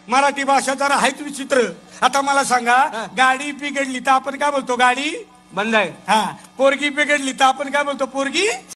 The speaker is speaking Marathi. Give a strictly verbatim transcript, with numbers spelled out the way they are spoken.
मराठी भाषा जरा आहेच विचित्र. आता मला सांगा, गाडी बिघडली तर आपण काय बोलतो? गाडी बंद आहे. हा. पोरगी बिघडली तर आपण काय बोलतो? पोरगी